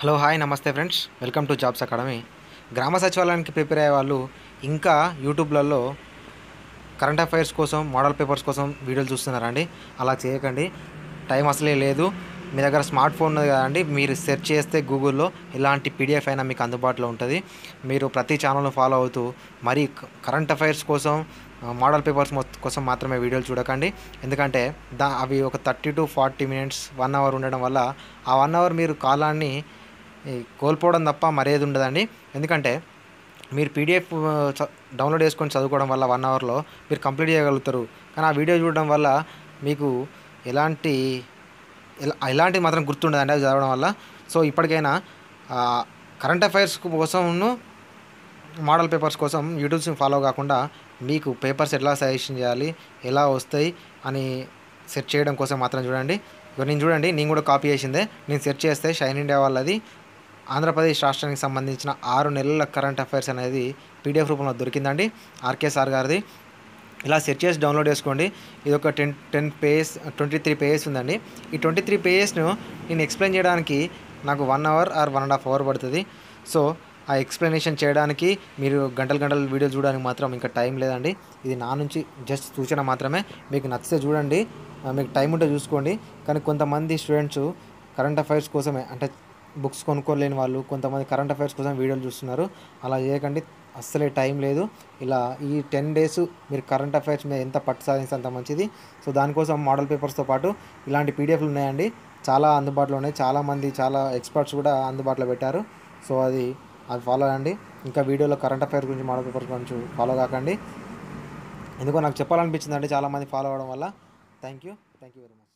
Hello hi నమస్తే friends, welcome to jobs academy. గ్రామ సచివాలయానికి ప్రిపేర్ అయ్యే వాళ్ళు ఇంకా యూట్యూబ్లలో కరెంట్ అఫైర్స్ కోసం, మోడల్ పేపర్స్ కోసం వీడియోలు చూస్తున్నారండి. అలా చేయకండి, టైం అసలే లేదు. మీ దగ్గర స్మార్ట్ ఫోన్ ఉన్నది కదండి, మీరు సెర్చ్ చేస్తే గూగుల్లో ఎలాంటి పీడిఎఫ్ అయినా మీకు అందుబాటులో ఉంటుంది. మీరు ప్రతి ఛానల్ను ఫాలో అవుతూ మరి కరెంట్ అఫైర్స్ కోసం, మోడల్ పేపర్స్ కోసం మాత్రమే వీడియోలు చూడకండి. ఎందుకంటే అవి ఒక 30 to 40 మినిట్స్ 1 అవర్ ఉండడం వల్ల ఆ 1 అవర్ మీరు కాలాన్ని కోల్పోవడం తప్ప మరేది ఉండదండి. ఎందుకంటే మీరు పీడిఎఫ్ డౌన్లోడ్ చేసుకొని చదువుకోవడం వల్ల 1 అవర్లో మీరు కంప్లీట్ చేయగలుగుతారు. కానీ ఆ వీడియో చూడడం వల్ల మీకు ఎలాంటి ఎలాంటిది మాత్రం గుర్తుండదండి అది చదవడం వల్ల. సో ఇప్పటికైనా కరెంట్ అఫైర్స్ కోసమును, మోడల్ పేపర్స్ కోసం యూట్యూబ్స్ని ఫాలో కాకుండా మీకు పేపర్స్ ఎట్లా సజెషన్ చేయాలి, ఎలా వస్తాయి అని సెర్చ్ చేయడం కోసం మాత్రం చూడండి. నేను కూడా కాపీ చేసిందే. నేను సెర్చ్ చేస్తే షైన్ ఇండియా వాళ్ళది ఆంధ్రప్రదేశ్ రాష్ట్రానికి సంబంధించిన 6 నెలల కరెంట్ అఫైర్స్ అనేది పీడిఎఫ్ రూపంలో దొరికిందండి, ఆర్కే సార్ గారిది. ఇలా సెర్చ్ చేసి డౌన్లోడ్ చేసుకోండి. ఇది ఒక 10 పేజెస్ 23 పేజెస్ ఉందండి. ఈ 23 పేజెస్ను నేను ఎక్స్ప్లెయిన్ చేయడానికి నాకు 1 అవర్ ఆర్ 1.5 అవర్ పడుతుంది. సో ఆ ఎక్స్ప్లెనేషన్ చేయడానికి మీరు గంటలు వీడియో చూడడానికి మాత్రం ఇంకా టైం లేదండి. ఇది నా నుంచి జస్ట్ సూచన మాత్రమే. మీకు నచ్చితే చూడండి, మీకు టైం ఉంటే చూసుకోండి. కానీ కొంతమంది స్టూడెంట్స్ కరెంట్ అఫైర్స్ కోసమే, అంటే బుక్స్ కొనుక్కోలేని వాళ్ళు కొంతమంది కరెంట్ అఫైర్స్ కోసం వీడియోలు చూస్తున్నారు. అలా చేయకండి, అస్సలే టైం లేదు. ఇలా ఈ 10 డేస్ మీరు కరెంట్ అఫైర్స్ మీద ఎంత పట్టు సాధిస్తే అంత మంచిది. సో దానికోసం మోడల్ పేపర్స్తో పాటు ఇలాంటి పీడిఎఫ్లు ఉన్నాయండి, చాలా అందుబాటులో ఉన్నాయి. చాలామంది చాలా ఎక్స్పర్ట్స్ కూడా అందుబాటులో పెట్టారు. సో అది ఫాలో అవ్వండి. ఇంకా వీడియోలో కరెంట్ అఫైర్స్ గురించి, మోడల్ పేపర్స్ గురించి ఫాలో కాకండి. ఎందుకో నాకు చెప్పాలనిపించిందండి చాలామంది ఫాలో అవ్వడం వల్ల. Thank you very much.